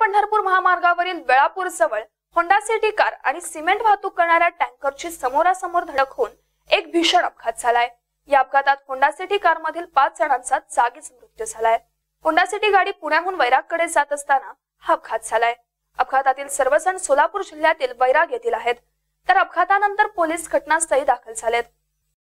पुणे-पंढरपूर महामार्गावरील वेळापूर जवळ Honda city car आणि सिमेंट वाहतूक करणाऱ्या टँकरची समोरासमोर धडक होऊन एक भीषण अपघात झालाय। या अपघातात होंडा सिटी कार मधील 5 जणांचा जागीच मृत्यू झालाय। होंडा सिटी गाडी पुण्याहून वैरागकडे जात असताना हा अपघात झालाय। अपघातातील सर्वजण सोलापूर जिल्ह्यातील वैराग येथील आहेत, तर अपघातानंतर पोलीस घटनास्थळी दाखल झालेत।